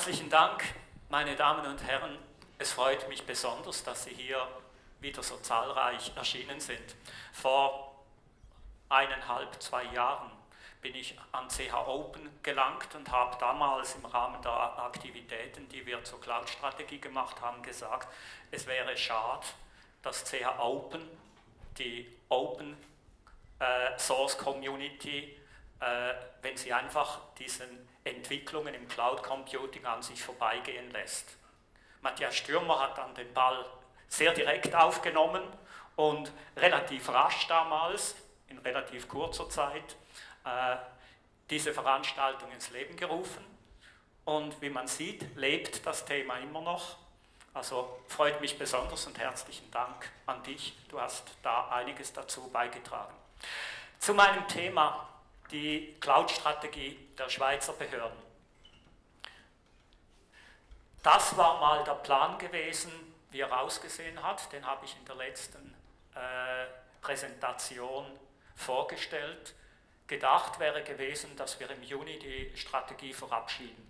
Herzlichen Dank, meine Damen und Herren. Es freut mich besonders, dass Sie hier wieder so zahlreich erschienen sind. Vor 1,5, 2 Jahren bin ich an CH Open gelangt und habe damals im Rahmen der Aktivitäten, die wir zur Cloud-Strategie gemacht haben, gesagt, es wäre schade, dass CH Open, die Open Source Community, wenn sie einfach diesen Entwicklungen im Cloud Computing an sich vorbeigehen lässt. Matthias Stürmer hat dann den Ball sehr direkt aufgenommen und relativ rasch damals, in relativ kurzer Zeit, diese Veranstaltung ins Leben gerufen. Und wie man sieht, lebt das Thema immer noch. Also freut mich besonders und herzlichen Dank an dich. Du hast da einiges dazu beigetragen. Zu meinem Thema, die Cloud-Strategie der Schweizer Behörden. Das war mal der Plan gewesen, wie er ausgesehen hat. Den habe ich in der letzten Präsentation vorgestellt. Gedacht wäre gewesen, dass wir im Juni die Strategie verabschieden.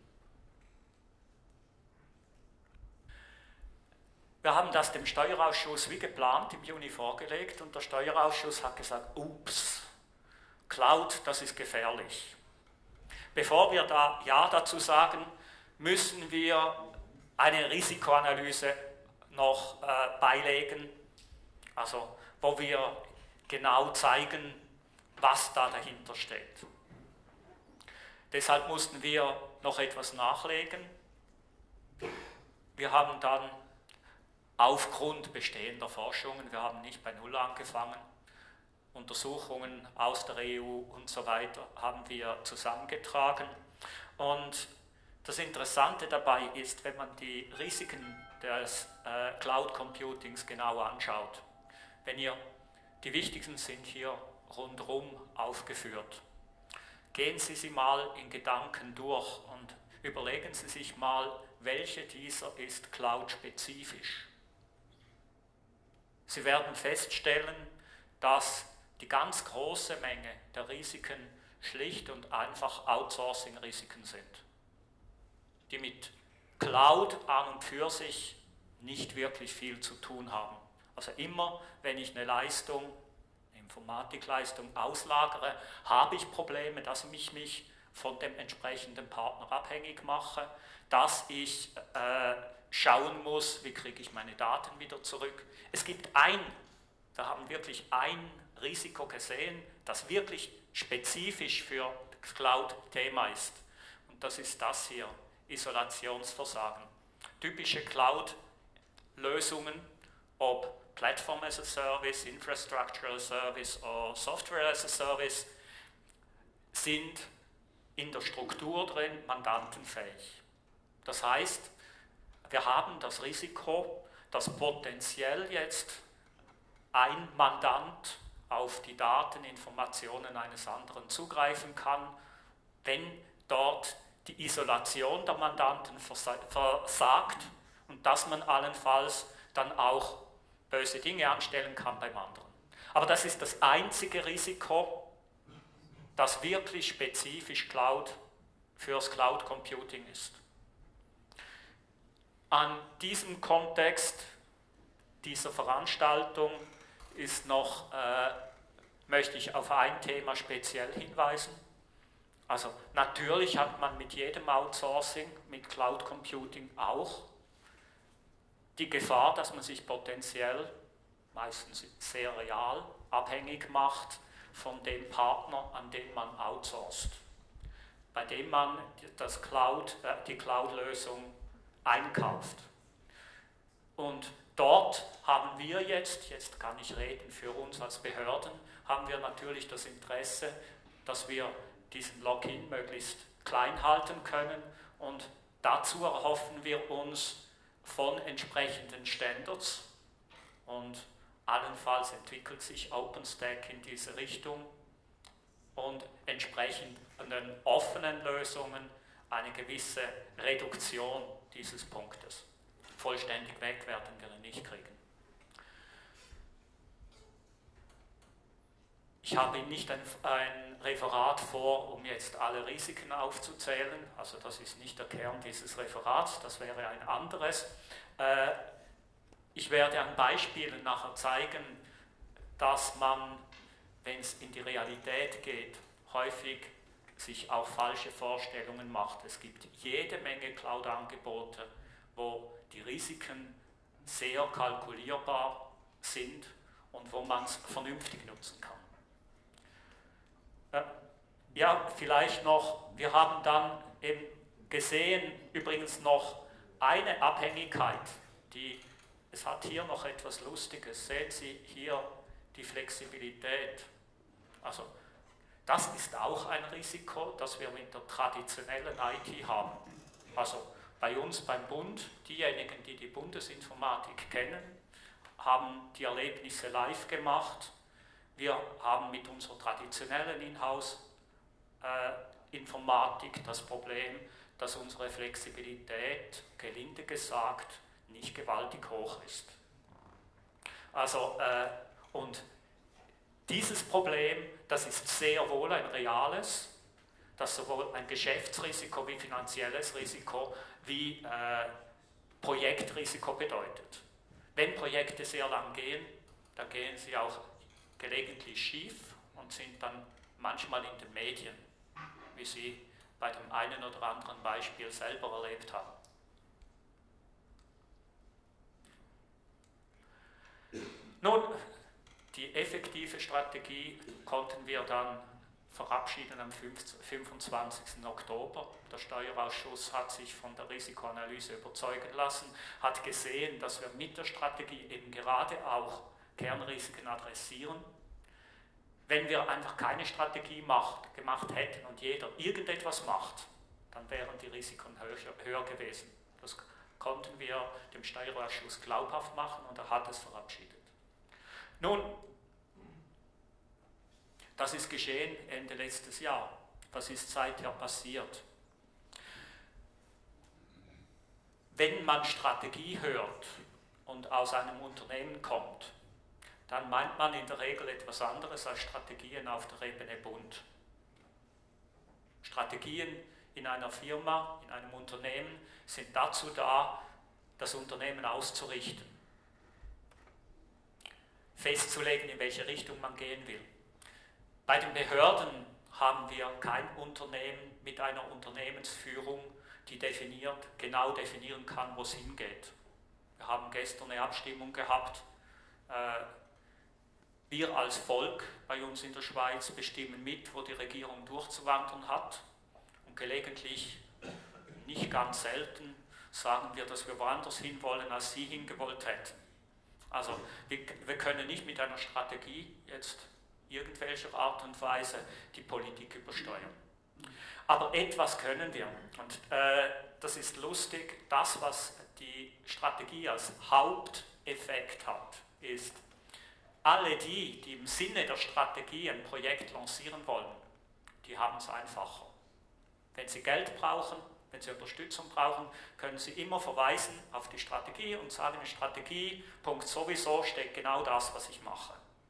Wir haben das dem Steuerausschuss wie geplant im Juni vorgelegt und der Steuerausschuss hat gesagt, ups, Cloud, das ist gefährlich. Bevor wir da Ja dazu sagen, müssen wir eine Risikoanalyse noch beilegen, also wo wir genau zeigen, was da dahinter steht. Deshalb mussten wir noch etwas nachlegen. Wir haben dann aufgrund bestehender Forschungen, wir haben nicht bei Null angefangen, Untersuchungen aus der EU und so weiter haben wir zusammengetragen. Und das Interessante dabei ist, wenn man die Risiken des Cloud Computings genau anschaut, die wichtigsten sind hier rundherum aufgeführt. Gehen Sie sie mal in Gedanken durch und überlegen Sie sich mal, welche dieser ist Cloud-spezifisch. Sie werden feststellen, dass die ganz große Menge der Risiken schlicht und einfach Outsourcing-Risiken sind, die mit Cloud an und für sich nicht wirklich viel zu tun haben. Also immer, wenn ich eine Leistung, eine Informatikleistung auslagere, habe ich Probleme, dass ich mich von dem entsprechenden Partner abhängig mache, dass ich schauen muss, wie kriege ich meine Daten wieder zurück. Es gibt wir haben wirklich ein Risiko gesehen, das wirklich spezifisch für das Cloud-Thema ist. Und das ist das hier, Isolationsversagen. Typische Cloud-Lösungen, ob Platform as a Service, Infrastructure as a Service oder Software as a Service, sind in der Struktur drin mandantenfähig. Das heißt, wir haben das Risiko, dass potenziell jetzt ein Mandant auf die Daten, Informationen eines anderen zugreifen kann, wenn dort die Isolation der Mandanten versagt und dass man allenfalls dann auch böse Dinge anstellen kann beim anderen. Aber das ist das einzige Risiko, das wirklich spezifisch fürs Cloud Computing ist. An diesem Kontext dieser Veranstaltung möchte ich auf ein Thema speziell hinweisen. Also natürlich hat man mit jedem Outsourcing, mit Cloud Computing auch die Gefahr, dass man sich potenziell, meistens sehr real, abhängig macht von dem Partner, an den man outsourced, bei dem man die Cloud-Lösung einkauft. Und dort haben wir jetzt kann ich reden für uns als Behörden, haben wir natürlich das Interesse, dass wir diesen Login möglichst klein halten können und dazu erhoffen wir uns von entsprechenden Standards und allenfalls entwickelt sich OpenStack in diese Richtung und entsprechenden offenen Lösungen eine gewisse Reduktion dieses Punktes. Vollständig weg werden wir ihn nicht kriegen. Ich habe Ihnen nicht ein Referat vor, um jetzt alle Risiken aufzuzählen, also das ist nicht der Kern dieses Referats, das wäre ein anderes. Ich werde an Beispielen nachher zeigen, dass man, wenn es in die Realität geht, häufig sich auch falsche Vorstellungen macht. Es gibt jede Menge Cloud-Angebote, wo die Risiken sehr kalkulierbar sind und wo man es vernünftig nutzen kann. Ja, vielleicht noch, wir haben dann eben gesehen, übrigens noch eine Abhängigkeit, es hat hier noch etwas Lustiges, sehen Sie hier die Flexibilität. Also das ist auch ein Risiko, das wir mit der traditionellen IT haben. Also bei uns beim Bund, diejenigen, die die Bundesinformatik kennen, haben die Erlebnisse live gemacht. Wir haben mit unserer traditionellen Inhouse-Informatik das Problem, dass unsere Flexibilität, gelinde gesagt, nicht gewaltig hoch ist. Also, und dieses Problem, das ist sehr wohl ein reales, das sowohl ein Geschäftsrisiko wie finanzielles Risiko wie Projektrisiko bedeutet. Wenn Projekte sehr lang gehen, dann gehen sie auch gelegentlich schief und sind dann manchmal in den Medien, wie Sie bei dem einen oder anderen Beispiel selber erlebt haben. Nun, die effektive Strategie konnten wir dann verabschieden am 25. Oktober. Der Steuerausschuss hat sich von der Risikoanalyse überzeugen lassen, hat gesehen, dass wir mit der Strategie eben gerade auch Kernrisiken adressieren. Wenn wir einfach keine Strategie gemacht hätten und jeder irgendetwas macht, dann wären die Risiken höher gewesen. Das konnten wir dem Steuerausschuss glaubhaft machen und er hat es verabschiedet. Nun, das ist geschehen Ende letztes Jahr. Was ist seither passiert? Wenn man Strategie hört und aus einem Unternehmen kommt, dann meint man in der Regel etwas anderes als Strategien auf der Ebene Bund. Strategien in einer Firma, in einem Unternehmen sind dazu da, das Unternehmen auszurichten, festzulegen, in welche Richtung man gehen will. Bei den Behörden haben wir kein Unternehmen mit einer Unternehmensführung, die genau definieren kann, wo es hingeht. Wir haben gestern eine Abstimmung gehabt. Wir als Volk bei uns in der Schweiz bestimmen mit, wo die Regierung durchzuwandern hat. Und gelegentlich, nicht ganz selten, sagen wir, dass wir woanders hinwollen, als Sie hingewollt hätten. Also wir können nicht mit einer Strategie jetzt irgendwelcher Art und Weise die Politik übersteuern. Aber etwas können wir. Und das ist lustig, das, was die Strategie als Haupteffekt hat, ist, alle die im Sinne der Strategie ein Projekt lancieren wollen, die haben es einfacher. Wenn sie Geld brauchen, wenn sie Unterstützung brauchen, können sie immer verweisen auf die Strategie und sagen, in Strategie, Punkt sowieso, steht genau das, was ich mache.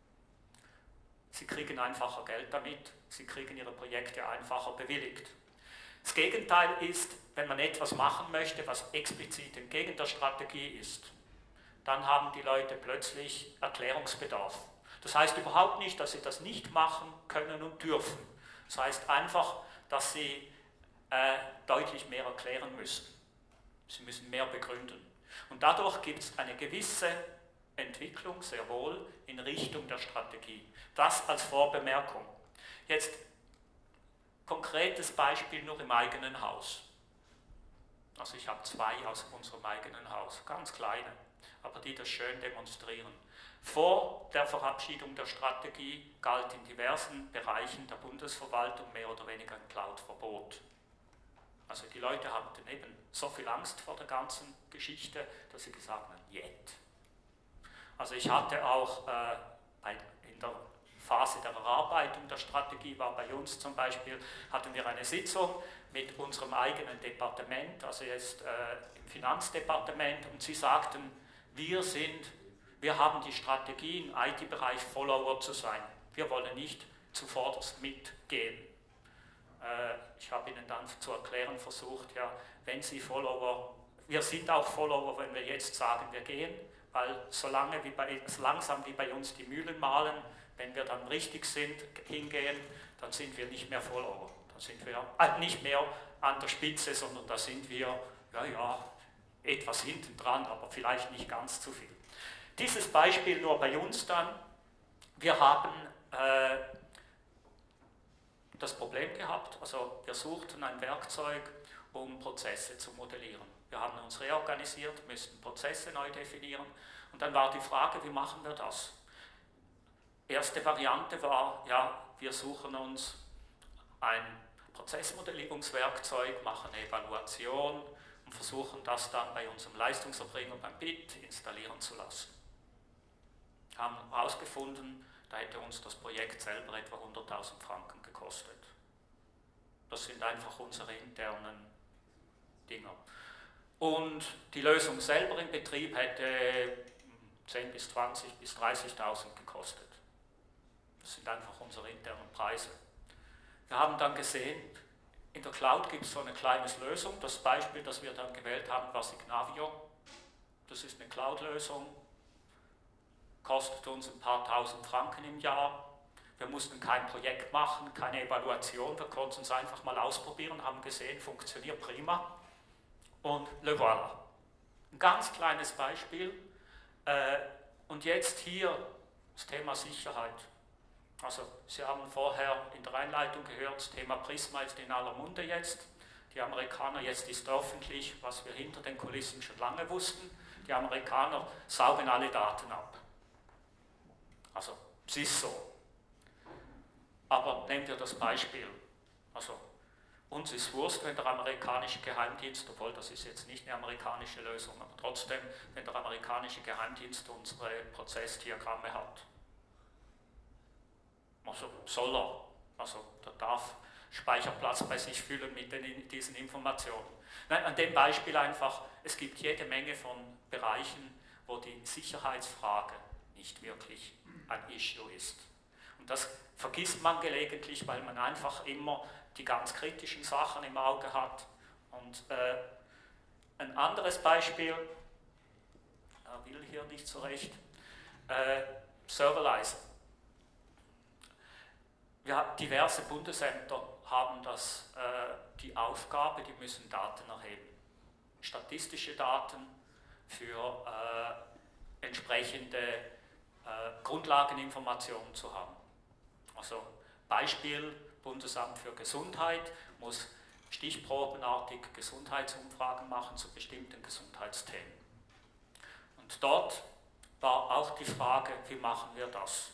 Sie kriegen einfacher Geld damit, sie kriegen ihre Projekte einfacher bewilligt. Das Gegenteil ist, wenn man etwas machen möchte, was explizit entgegen der Strategie ist, dann haben die Leute plötzlich Erklärungsbedarf. Das heißt überhaupt nicht, dass sie das nicht machen können und dürfen. Das heißt einfach, dass sie deutlich mehr erklären müssen. Sie müssen mehr begründen. Und dadurch gibt es eine gewisse Entwicklung, sehr wohl, in Richtung der Strategie. Das als Vorbemerkung. Jetzt konkretes Beispiel nur im eigenen Haus. Also ich habe zwei aus unserem eigenen Haus, ganz kleine, aber die das schön demonstrieren. Vor der Verabschiedung der Strategie galt in diversen Bereichen der Bundesverwaltung mehr oder weniger ein Cloud-Verbot. Also die Leute hatten eben so viel Angst vor der ganzen Geschichte, dass sie gesagt haben, jetzt. Also ich hatte auch in der Phase der Erarbeitung der Strategie, war bei uns zum Beispiel, hatten wir eine Sitzung mit unserem eigenen Departement, also jetzt im Finanzdepartement, und sie sagten, wir haben die Strategie im IT-Bereich Follower zu sein. Wir wollen nicht zuvorderst mitgehen. Ich habe Ihnen dann zu erklären versucht, ja, wenn Sie Follower, wir sind auch Follower, wenn wir jetzt sagen, wir gehen, weil langsam wie bei uns die Mühlen mahlen, wenn wir dann richtig sind, hingehen, dann sind wir nicht mehr Follower. Dann sind wir nicht mehr an der Spitze, sondern da sind wir, ja, etwas hinten dran, aber vielleicht nicht ganz zu viel. Dieses Beispiel nur bei uns dann. Wir haben das Problem gehabt, also wir suchten ein Werkzeug, um Prozesse zu modellieren. Wir haben uns reorganisiert, müssten Prozesse neu definieren und dann war die Frage, wie machen wir das? Erste Variante war, ja, wir suchen uns ein Prozessmodellierungswerkzeug, machen eine Evaluation und versuchen das dann bei unserem Leistungserbringer beim BIT installieren zu lassen. Wir haben herausgefunden, da hätte uns das Projekt selber etwa 100.000 Franken gekostet. Das sind einfach unsere internen Dinger. Und die Lösung selber im Betrieb hätte 10.000 bis 20.000 bis 30.000 gekostet. Das sind einfach unsere internen Preise. Wir haben dann gesehen, in der Cloud gibt es so eine kleine Lösung. Das Beispiel, das wir dann gewählt haben, war Signavio. Das ist eine Cloud-Lösung, kostet uns ein paar tausend Franken im Jahr. Wir mussten kein Projekt machen, keine Evaluation, wir konnten es einfach mal ausprobieren, haben gesehen, funktioniert prima. Und le voilà. Ein ganz kleines Beispiel. Und jetzt hier das Thema Sicherheit. Also Sie haben vorher in der Einleitung gehört, das Thema Prisma ist in aller Munde jetzt. Die Amerikaner, jetzt ist öffentlich, was wir hinter den Kulissen schon lange wussten, die Amerikaner saugen alle Daten ab. Also es ist so. Aber nehmen wir das Beispiel. Also uns ist Wurst, wenn der amerikanische Geheimdienst, obwohl das ist jetzt nicht eine amerikanische Lösung, aber trotzdem, wenn der amerikanische Geheimdienst unsere Prozessdiagramme hat. Also soll er. Also der darf Speicherplatz bei sich füllen mit diesen Informationen. Nein, an dem Beispiel einfach, es gibt jede Menge von Bereichen, wo die Sicherheitsfrage nicht wirklich ein Issue ist. Und das vergisst man gelegentlich, weil man einfach immer die ganz kritischen Sachen im Auge hat. Und ein anderes Beispiel, er will hier nicht so recht, Serverlizer. Diverse Bundesämter haben die Aufgabe, die müssen Daten erheben. Statistische Daten für entsprechende Grundlageninformationen zu haben. Also Beispiel, Bundesamt für Gesundheit muss stichprobenartig Gesundheitsumfragen machen zu bestimmten Gesundheitsthemen. Und dort war auch die Frage, wie machen wir das?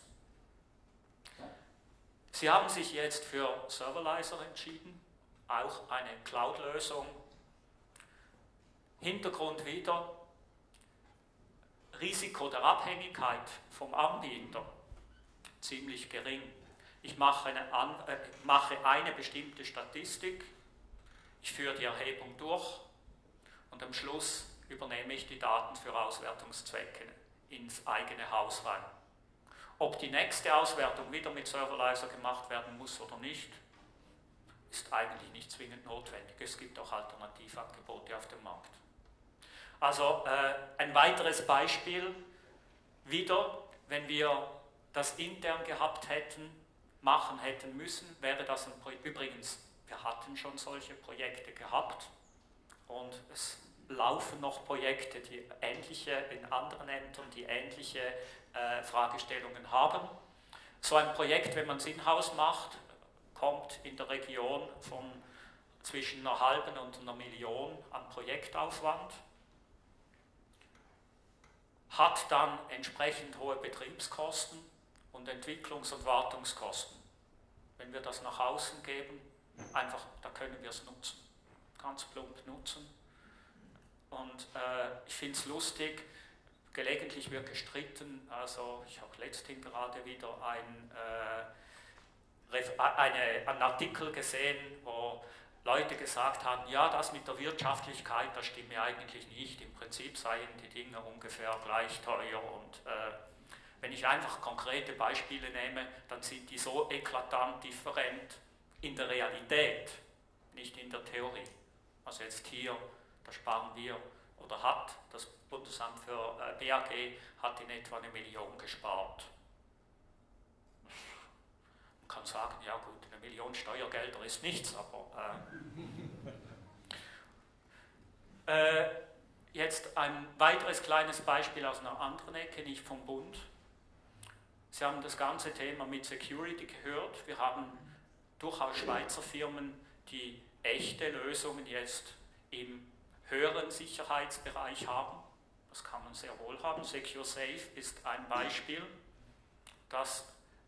Sie haben sich jetzt für Serverlizer entschieden, auch eine Cloud-Lösung. Hintergrund wieder, Risiko der Abhängigkeit vom Anbieter ziemlich gering. Ich mache eine bestimmte Statistik, ich führe die Erhebung durch und am Schluss übernehme ich die Daten für Auswertungszwecke ins eigene Haus rein. Ob die nächste Auswertung wieder mit Serverlizer gemacht werden muss oder nicht, ist eigentlich nicht zwingend notwendig. Es gibt auch Alternativangebote auf dem Markt. Also ein weiteres Beispiel, wieder, wenn wir das intern gehabt hätten, machen hätten müssen, wäre das ein Projekt. Übrigens, wir hatten schon solche Projekte gehabt und es laufen noch Projekte, die in anderen Ämtern, die ähnliche Fragestellungen haben. So ein Projekt, wenn man es in-house macht, kommt in der Region von zwischen einer halben und einer Million an Projektaufwand, hat dann entsprechend hohe Betriebskosten und Entwicklungs- und Wartungskosten. Wenn wir das nach außen geben, einfach, da können wir es nutzen, ganz plump nutzen. Und ich finde es lustig, gelegentlich wird gestritten, also ich habe letzthin gerade wieder einen Artikel gesehen, wo Leute gesagt haben, ja, das mit der Wirtschaftlichkeit, das stimme eigentlich nicht, im Prinzip seien die Dinge ungefähr gleich teuer und Wenn ich einfach konkrete Beispiele nehme, dann sind die so eklatant different in der Realität, nicht in der Theorie. Also jetzt hier, da sparen wir, oder hat das Bundesamt für BAG hat in etwa 1 Million gespart. Man kann sagen, ja gut, 1 Million Steuergelder ist nichts, aber jetzt ein weiteres kleines Beispiel aus einer anderen Ecke, nicht vom Bund. Sie haben das ganze Thema mit Security gehört. Wir haben durchaus Schweizer Firmen, die echte Lösungen jetzt im höheren Sicherheitsbereich haben. Das kann man sehr wohl haben. SecureSafe ist ein Beispiel, das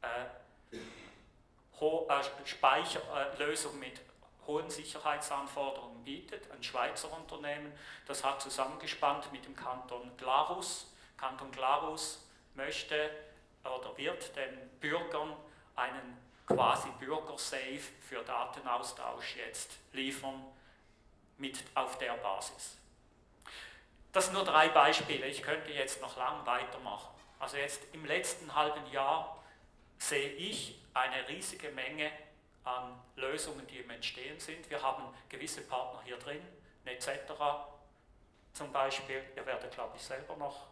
Speicherlösungen mit hohen Sicherheitsanforderungen bietet. Ein Schweizer Unternehmen, das hat zusammengespannt mit dem Kanton Glarus. Kanton Glarus möchte oder wird den Bürgern einen quasi Bürgersafe für Datenaustausch jetzt liefern auf der Basis. Das sind nur 3 Beispiele, ich könnte jetzt noch lang weitermachen. Also jetzt im letzten halben Jahr sehe ich eine riesige Menge an Lösungen, die im Entstehen sind. Wir haben gewisse Partner hier drin, Netzetera zum Beispiel. Ihr werdet, glaube ich, selber noch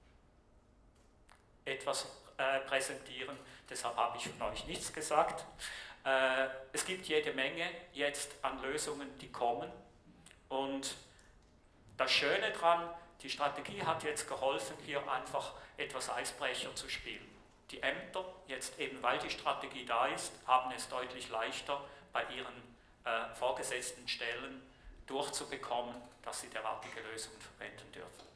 etwas präsentieren, deshalb habe ich von euch nichts gesagt. Es gibt jede Menge jetzt an Lösungen, die kommen, und das Schöne daran, die Strategie hat jetzt geholfen, hier einfach etwas Eisbrecher zu spielen. Die Ämter, jetzt eben weil die Strategie da ist, haben es deutlich leichter, bei ihren vorgesetzten Stellen durchzubekommen, dass sie derartige Lösungen verwenden dürfen.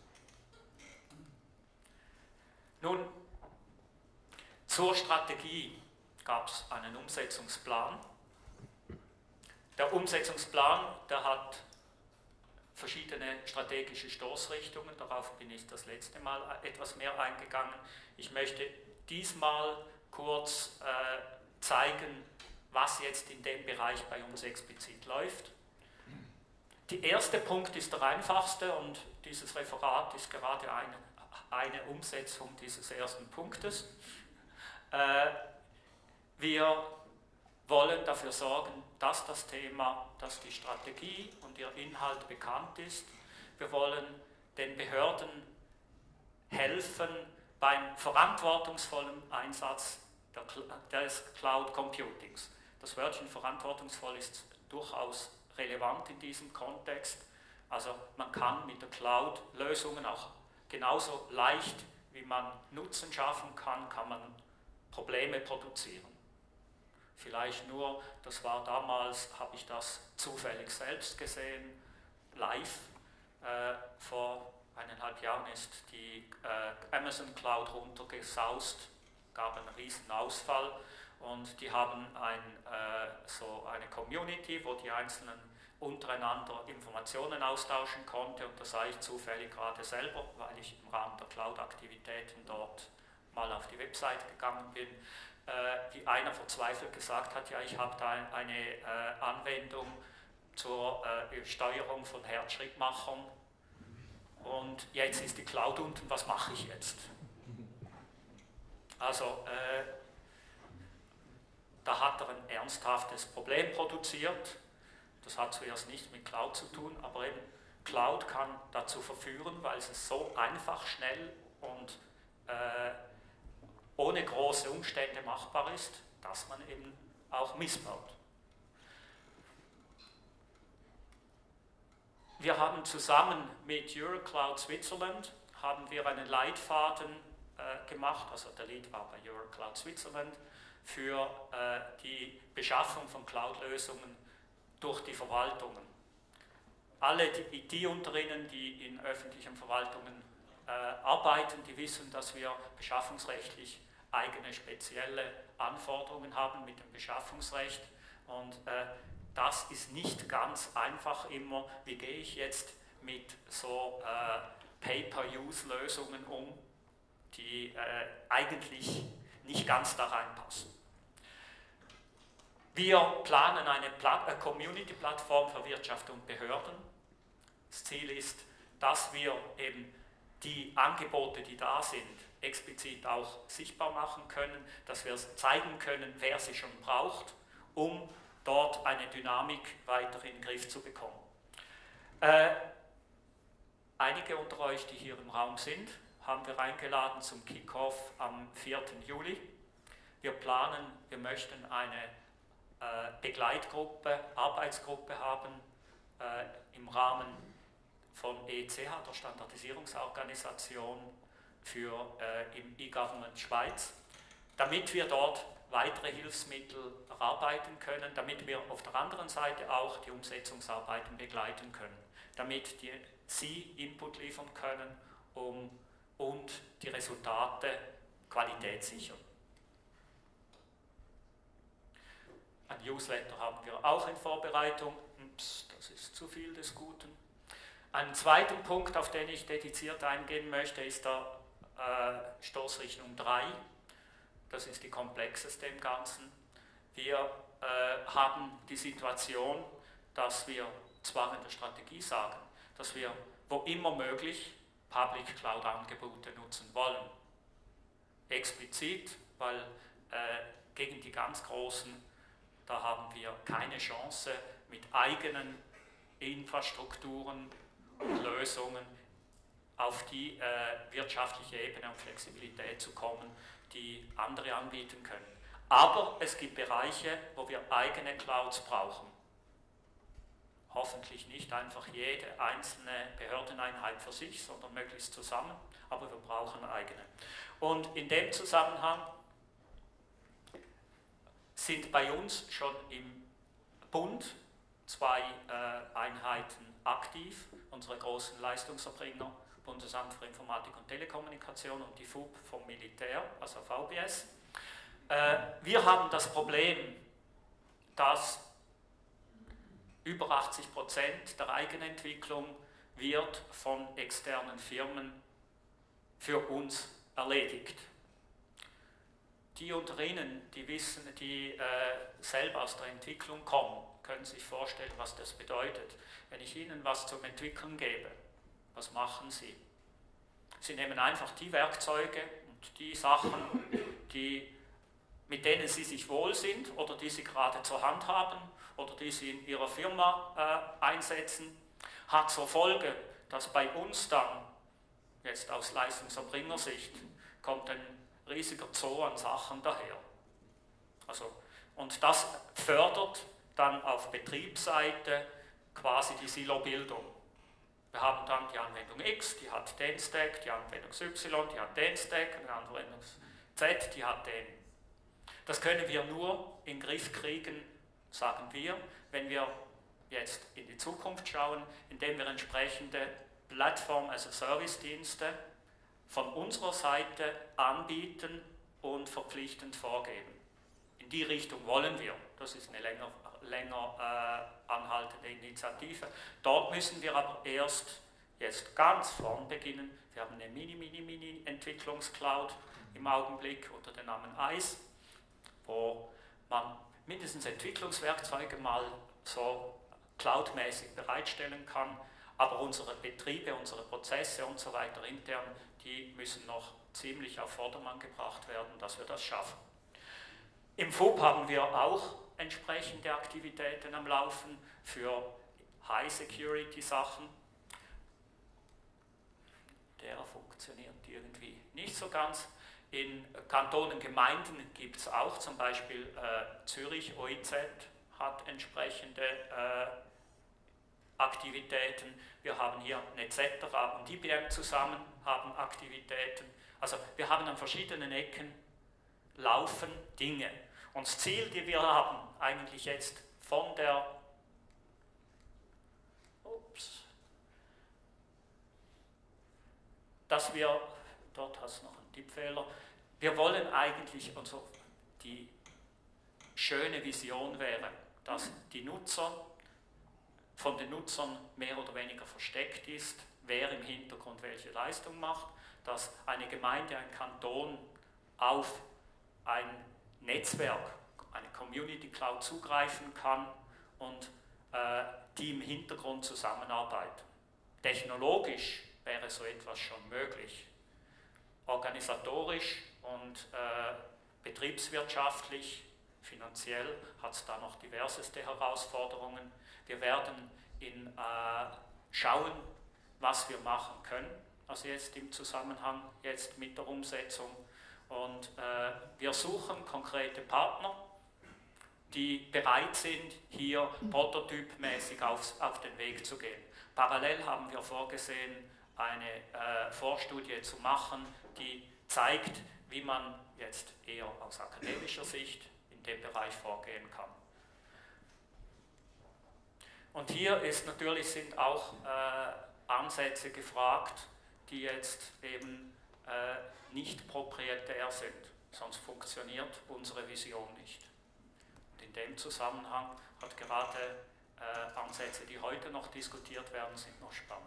Nun, zur Strategie gab es einen Umsetzungsplan. Der Umsetzungsplan, der hat verschiedene strategische Stoßrichtungen, darauf bin ich das letzte Mal etwas mehr eingegangen. Ich möchte diesmal kurz zeigen, was jetzt in dem Bereich bei uns explizit läuft. Der erste Punkt ist der einfachste, und dieses Referat ist gerade eine Umsetzung dieses ersten Punktes. Wir wollen dafür sorgen, dass das Thema, dass die Strategie und ihr Inhalt bekannt ist. Wir wollen den Behörden helfen beim verantwortungsvollen Einsatz des Cloud Computings. Das Wörtchen verantwortungsvoll ist durchaus relevant in diesem Kontext. Also man kann mit der Cloud Lösungen auch genauso leicht, wie man Nutzen schaffen kann, kann man Probleme produzieren. Vielleicht nur, das war damals, habe ich das zufällig selbst gesehen, live. Vor 1,5 Jahren ist die Amazon Cloud runtergesaust, gab einen riesen Ausfall, und die haben so eine Community, wo die Einzelnen untereinander Informationen austauschen konnte, und das sah ich zufällig gerade selber, weil ich im Rahmen der Cloud-Aktivitäten dort mal auf die Website gegangen bin, wie einer verzweifelt gesagt hat, ja, ich habe da eine Anwendung zur Steuerung von Herzschrittmachern und jetzt ist die Cloud unten, was mache ich jetzt? Also da hat er ein ernsthaftes Problem produziert. Das hat zuerst nichts mit Cloud zu tun, aber eben Cloud kann dazu verführen, weil es so einfach, schnell und ohne große Umstände machbar ist, dass man eben auch missbaut. Wir haben zusammen mit Eurocloud Switzerland haben wir einen Leitfaden gemacht, also der Lead war bei Eurocloud Switzerland, für die Beschaffung von Cloud-Lösungen durch die Verwaltungen. Alle die unter Ihnen, die in öffentlichen Verwaltungen arbeiten, die wissen, dass wir beschaffungsrechtlich eigene spezielle Anforderungen haben mit dem Beschaffungsrecht, und das ist nicht ganz einfach immer, wie gehe ich jetzt mit so Pay-per-Use-Lösungen um, die eigentlich nicht ganz da reinpassen. Wir planen eine Community-Plattform für Wirtschaft und Behörden. Das Ziel ist, dass wir eben die Angebote, die da sind, explizit auch sichtbar machen können, dass wir zeigen können, wer sie schon braucht, um dort eine Dynamik weiter in den Griff zu bekommen. Einige unter euch, die hier im Raum sind, haben wir eingeladen zum Kickoff am 4. Juli. Wir möchten eine Begleitgruppe, Arbeitsgruppe haben im Rahmen von ECH, der Standardisierungsorganisation für im E-Government Schweiz, damit wir dort weitere Hilfsmittel erarbeiten können, damit wir auf der anderen Seite auch die Umsetzungsarbeiten begleiten können, damit Sie Input liefern können und die Resultate Qualität sichern. Ein Newsletter haben wir auch in Vorbereitung. Ups, das ist zu viel des Guten. Ein zweiter Punkt, auf den ich dediziert eingehen möchte, ist der Stoßrichtung 3. Das ist die komplexeste im Ganzen. Wir haben die Situation, dass wir zwar in der Strategie sagen, dass wir wo immer möglich Public Cloud Angebote nutzen wollen. Explizit, weil gegen die ganz Großen, da haben wir keine Chance, mit eigenen Infrastrukturen und Lösungen auf die wirtschaftliche Ebene und Flexibilität zu kommen, die andere anbieten können. Aber es gibt Bereiche, wo wir eigene Clouds brauchen. Hoffentlich nicht einfach jede einzelne Behördeneinheit für sich, sondern möglichst zusammen, aber wir brauchen eigene. Und in dem Zusammenhang sind bei uns schon im Bund zwei Einheiten aktiv, unsere großen Leistungserbringer, Bundesamt für Informatik und Telekommunikation und die FUB vom Militär, also VBS. Wir haben das Problem, dass über 80% der Eigenentwicklung wird von externen Firmen für uns erledigt. Die unter Ihnen, die wissen, die selber aus der Entwicklung kommen, können sich vorstellen, was das bedeutet. Wenn ich Ihnen was zum Entwickeln gebe, was machen Sie? Sie nehmen einfach die Werkzeuge und die Sachen, mit denen Sie sich wohl sind oder die Sie gerade zur Hand haben oder die Sie in Ihrer Firma einsetzen, hat zur Folge, dass bei uns dann, jetzt aus Leistungserbringersicht, kommt ein riesiger Zoo an Sachen daher. Also, und das fördert dann auf Betriebsseite quasi die Silobildung. Wir haben dann die Anwendung X, die hat den Stack, die Anwendung Y, die hat den Stack, die Anwendung Z, die hat den. Das können wir nur in den Griff kriegen, sagen wir, wenn wir jetzt in die Zukunft schauen, indem wir entsprechende Plattform-as-a-Service-Dienste von unserer Seite anbieten und verpflichtend vorgeben. In die Richtung wollen wir. Das ist eine länger anhaltende Initiative. Dort müssen wir aber erst jetzt ganz vorn beginnen. Wir haben eine Mini-Entwicklungscloud im Augenblick unter dem Namen ICE, wo man mindestens Entwicklungswerkzeuge mal so cloudmäßig bereitstellen kann, aber unsere Betriebe, unsere Prozesse und so weiter intern, die müssen noch ziemlich auf Vordermann gebracht werden, dass wir das schaffen. Im FUB haben wir auch entsprechende Aktivitäten am Laufen für High-Security-Sachen. Der funktioniert irgendwie nicht so ganz. In Kantonen, Gemeinden gibt es auch, zum Beispiel Zürich, OIZ hat entsprechende Aktivitäten. Wir haben hier Netzetera und IBM zusammen, haben Aktivitäten. Also wir haben an verschiedenen Ecken laufen Dinge. Und das Ziel, die wir haben, eigentlich jetzt von der dass wir, dort hast du noch einen Tippfehler, wir wollen eigentlich, und so die schöne Vision wäre, dass die Nutzer von den Nutzern mehr oder weniger versteckt ist, wer im Hintergrund welche Leistung macht, dass eine Gemeinde, ein Kanton auf ein Netzwerk, eine Community Cloud zugreifen kann und die im Hintergrund zusammenarbeiten. Technologisch wäre so etwas schon möglich. organisatorisch und betriebswirtschaftlich, finanziell hat es da noch diverseste Herausforderungen. Wir werden schauen, was wir machen können, also jetzt im Zusammenhang jetzt mit der Umsetzung. Und wir suchen konkrete Partner, die bereit sind, hier prototypmäßig auf den Weg zu gehen. Parallel haben wir vorgesehen, eine Vorstudie zu machen, die zeigt, wie man jetzt eher aus akademischer Sicht in dem Bereich vorgehen kann. Und hier sind auch Ansätze gefragt, die jetzt eben nicht proprietär sind, sonst funktioniert unsere Vision nicht. Und in dem Zusammenhang hat gerade Ansätze, die heute noch diskutiert werden, sind noch spannend.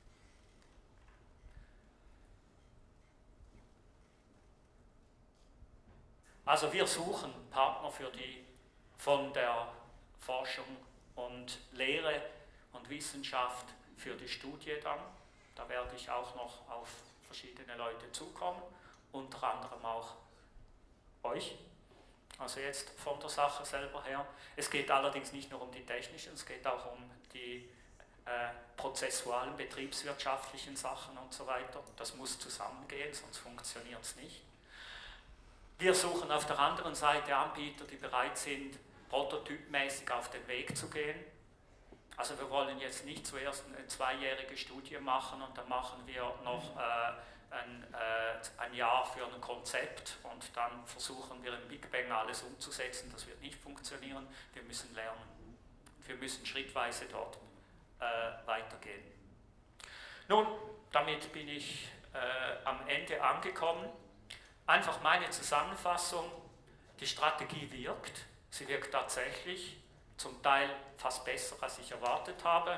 Also wir suchen Partner von der Forschung und Lehre und Wissenschaft für die Studie dann. Da werde ich auch noch auf verschiedene Leute zukommen, unter anderem auch euch. Also jetzt von der Sache selber her. Es geht allerdings nicht nur um die technischen, es geht auch um die prozessualen, betriebswirtschaftlichen Sachen und so weiter. Das muss zusammengehen, sonst funktioniert es nicht. Wir suchen auf der anderen Seite Anbieter, die bereit sind, prototypmäßig auf den Weg zu gehen. Also wir wollen jetzt nicht zuerst eine 2-jährige Studie machen und dann machen wir noch ein Jahr für ein Konzept und dann versuchen wir im Big Bang alles umzusetzen. Das wird nicht funktionieren. Wir müssen lernen. Wir müssen schrittweise dort weitergehen. Nun, damit bin ich am Ende angekommen. Einfach meine Zusammenfassung: Die Strategie wirkt. Sie wirkt tatsächlich, zum Teil fast besser, als ich erwartet habe.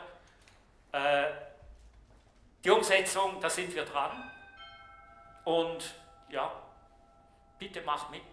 Die Umsetzung, da sind wir dran. Und ja, bitte macht mit.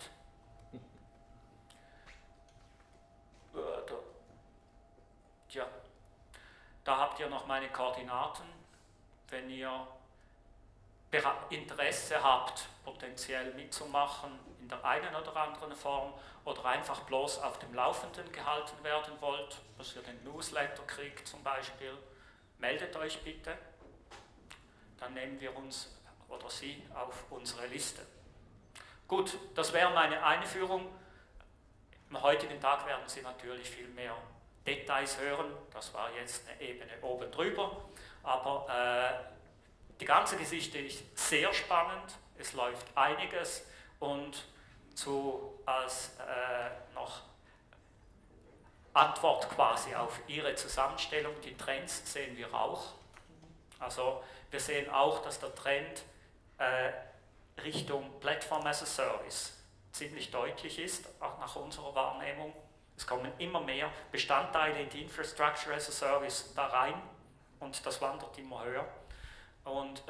Ja, da habt ihr noch meine Koordinaten. Wenn ihr Interesse habt, potenziell mitzumachen in der einen oder anderen Form oder einfach bloß auf dem Laufenden gehalten werden wollt, dass ihr den Newsletter kriegt zum Beispiel, meldet euch bitte. Dann nehmen wir uns oder Sie auf unsere Liste. Gut, das wäre meine Einführung. Am heutigen Tag werden Sie natürlich viel mehr Details hören. Das war jetzt eine Ebene oben drüber. Aber die ganze Geschichte ist sehr spannend. Es läuft einiges. Und als noch Antwort quasi auf Ihre Zusammenstellung, die Trends sehen wir auch. Also wir sehen auch, dass der Trend Richtung Platform as a Service ziemlich deutlich ist, auch nach unserer Wahrnehmung. Es kommen immer mehr Bestandteile in die Infrastructure as a Service da rein und das wandert immer höher. Und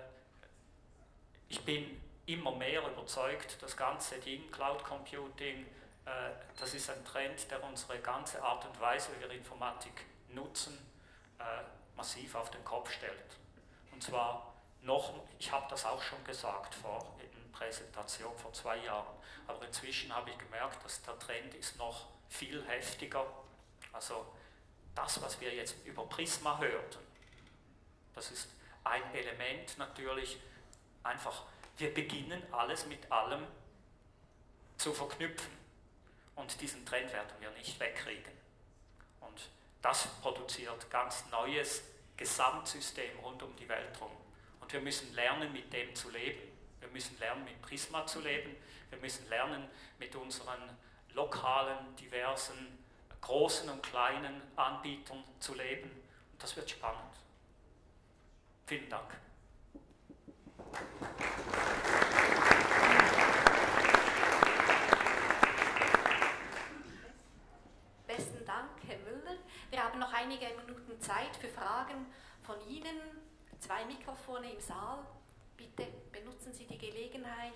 ich bin immer mehr überzeugt, das ganze Ding, Cloud Computing, das ist ein Trend, der unsere ganze Art und Weise, wie wir Informatik nutzen, massiv auf den Kopf stellt. Und zwar ich habe das auch schon gesagt in Präsentation vor 2 Jahren, aber inzwischen habe ich gemerkt, dass der Trend ist noch viel heftiger. Also das, was wir jetzt über Prisma hörten, das ist ein Element natürlich, einfach, wir beginnen alles mit allem zu verknüpfen und diesen Trend werden wir nicht wegkriegen. Und das produziert ganz neues Gesamtsystem rund um die Welt herum. Und wir müssen lernen, mit dem zu leben. Wir müssen lernen, mit Prisma zu leben. Wir müssen lernen, mit unseren lokalen, diversen, großen und kleinen Anbietern zu leben. Und das wird spannend. Vielen Dank. Besten Dank, Herr Müller. Wir haben noch einige Minuten Zeit für Fragen von Ihnen. 2 Mikrofone im Saal. Bitte benutzen Sie die Gelegenheit.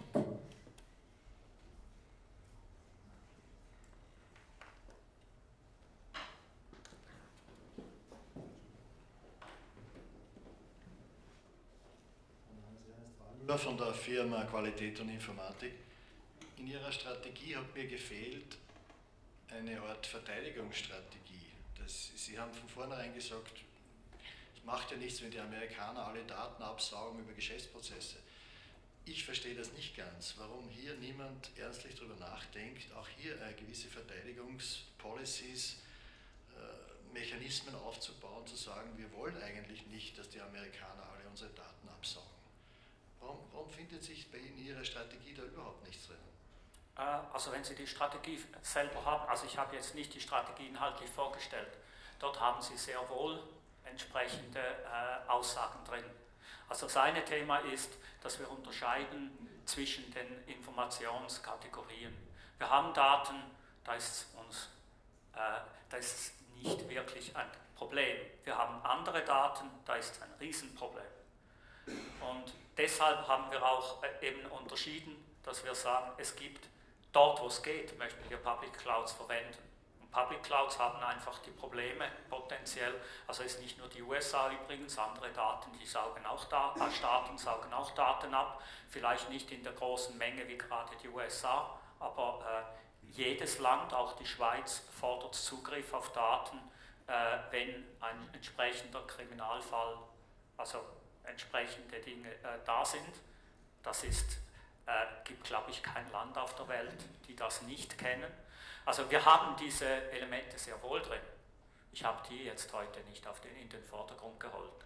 Eine Frage Müller von der Firma Qualität und Informatik. In Ihrer Strategie hat mir gefehlt eine Art Verteidigungsstrategie. Sie haben von vornherein gesagt, es macht ja nichts, wenn die Amerikaner alle Daten absaugen über Geschäftsprozesse. Ich verstehe das nicht ganz, warum hier niemand ernstlich darüber nachdenkt, auch hier gewisse Verteidigungspolicies, Mechanismen aufzubauen, zu sagen, wir wollen eigentlich nicht, dass die Amerikaner alle unsere Daten absaugen. Warum findet sich bei Ihnen Ihrer Strategie da überhaupt nichts drin? Also wenn Sie die Strategie selber haben, also ich habe jetzt nicht die Strategie inhaltlich vorgestellt, dort haben Sie sehr wohl entsprechende Aussagen drin. Also das eine Thema ist, dass wir unterscheiden zwischen den Informationskategorien. Wir haben Daten, da ist nicht wirklich ein Problem. Wir haben andere Daten, da ist ein Riesenproblem. Und deshalb haben wir auch eben unterschieden, dass wir sagen, es gibt dort, wo es geht, möchten wir Public Clouds verwenden. Und Public Clouds haben einfach die Probleme potenziell, also ist nicht nur die USA übrigens, andere Daten, die saugen auch Staaten saugen auch Daten ab, vielleicht nicht in der großen Menge wie gerade die USA, aber jedes Land, auch die Schweiz, fordert Zugriff auf Daten, wenn ein entsprechender Kriminalfall, also entsprechende Dinge da sind. Das gibt, glaube ich, kein Land auf der Welt, die das nicht kennen. Also wir haben diese Elemente sehr wohl drin. Ich habe die jetzt heute nicht in den Vordergrund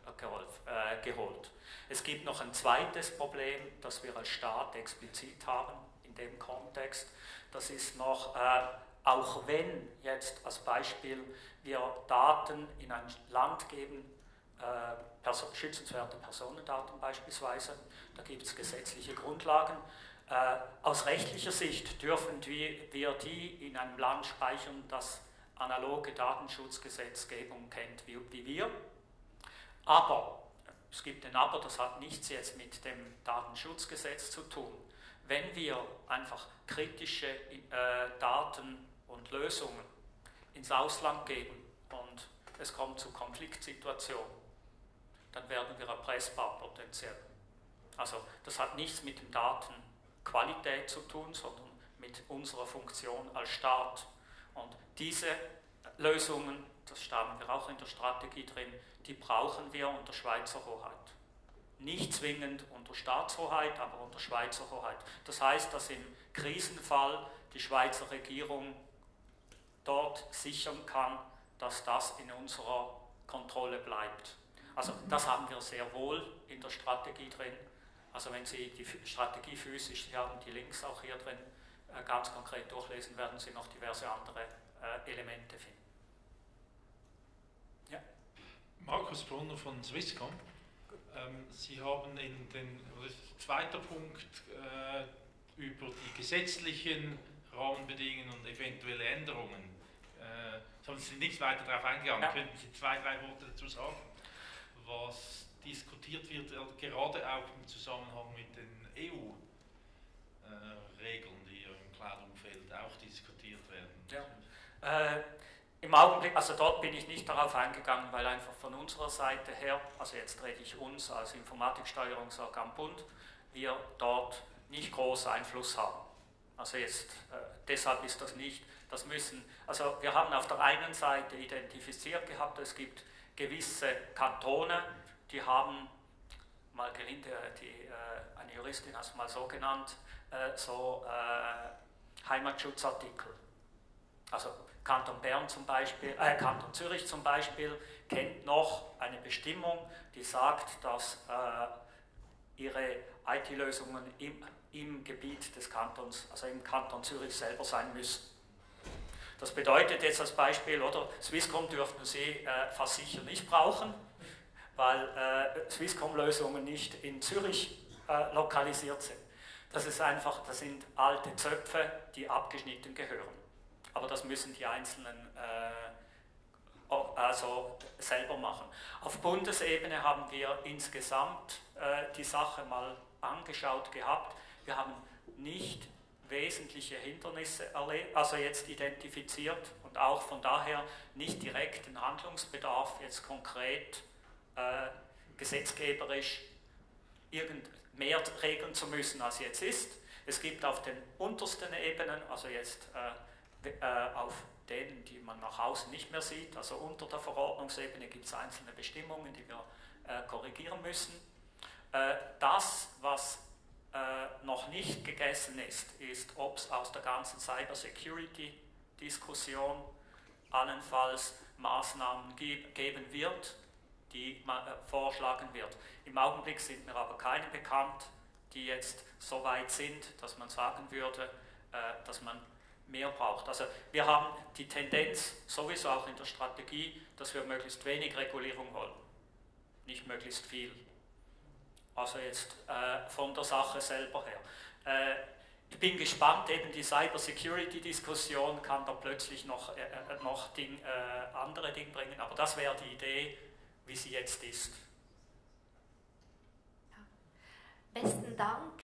geholt. Es gibt noch ein zweites Problem, das wir als Staat explizit haben in dem Kontext. Das ist noch, auch wenn jetzt als Beispiel wir Daten in ein Land geben, schützenswerte Personendaten beispielsweise, da gibt es gesetzliche Grundlagen. Aus rechtlicher Sicht dürfen wir die in einem Land speichern, das analoge Datenschutzgesetzgebung kennt wie wir. Aber, es gibt ein Aber, das hat nichts jetzt mit dem Datenschutzgesetz zu tun. Wenn wir einfach kritische Daten und Lösungen ins Ausland geben und es kommt zu Konfliktsituationen, dann werden wir erpressbar potenziell. Also das hat nichts mit der Datenqualität zu tun, sondern mit unserer Funktion als Staat. Und diese Lösungen, das haben wir auch in der Strategie drin, die brauchen wir unter Schweizer Hoheit. Nicht zwingend unter Staatshoheit, aber unter Schweizer Hoheit. Das heißt, dass im Krisenfall die Schweizer Regierung dort sichern kann, dass das in unserer Kontrolle bleibt. Also das haben wir sehr wohl in der Strategie drin. Also wenn Sie die Strategie physisch, Sie haben die Links auch hier drin, ganz konkret durchlesen, werden Sie noch diverse andere Elemente finden. Ja. Markus Brunner von Swisscom. Sie haben zweiter Punkt über die gesetzlichen Rahmenbedingungen und eventuelle Änderungen. Haben Sie nicht weiter darauf eingegangen? Ja. Könnten Sie 2, 3 Worte dazu sagen? Was diskutiert wird, gerade auch im Zusammenhang mit den EU-Regeln, die ja im Cloud-Umfeld auch diskutiert werden. Ja. Im Augenblick, also dort bin ich nicht darauf eingegangen, weil einfach von unserer Seite her, also jetzt rede ich uns als Informatiksteuerungsorgan Bund, wir dort nicht groß Einfluss haben. Also jetzt, deshalb ist das nicht, also wir haben auf der einen Seite identifiziert gehabt, es gibt gewisse Kantone, die haben, mal gelinde, eine Juristin hat es mal so genannt, Heimatschutzartikel. Also Kanton Bern zum Beispiel, Kanton Zürich zum Beispiel kennt noch eine Bestimmung, die sagt, dass ihre IT-Lösungen im Gebiet des Kantons, also im Kanton Zürich selber sein müssen. Das bedeutet jetzt als Beispiel, oder Swisscom dürften Sie fast sicher nicht brauchen, weil Swisscom-Lösungen nicht in Zürich lokalisiert sind. Das sind alte Zöpfe, die abgeschnitten gehören. Aber das müssen die Einzelnen also selber machen. Auf Bundesebene haben wir insgesamt die Sache mal angeschaut gehabt. Wir haben nicht wesentliche Hindernisse also jetzt identifiziert und auch von daher nicht direkten Handlungsbedarf jetzt konkret gesetzgeberisch mehr regeln zu müssen, als jetzt ist. Es gibt auf den untersten Ebenen, also jetzt auf denen, die man nach außen nicht mehr sieht, also unter der Verordnungsebene gibt es einzelne Bestimmungen, die wir korrigieren müssen. Das, was noch nicht gegessen ist, ob es aus der ganzen Cybersecurity-Diskussion allenfalls Maßnahmen geben wird, die man vorschlagen wird. Im Augenblick sind mir aber keine bekannt, die jetzt so weit sind, dass man sagen würde, dass man mehr braucht. Also wir haben die Tendenz, sowieso auch in der Strategie, dass wir möglichst wenig Regulierung wollen, nicht möglichst viel. Also jetzt von der Sache selber her. Ich bin gespannt, eben die Cyber-Security-Diskussion kann da plötzlich noch andere Dinge bringen, aber das wäre die Idee, wie sie jetzt ist. Besten Dank.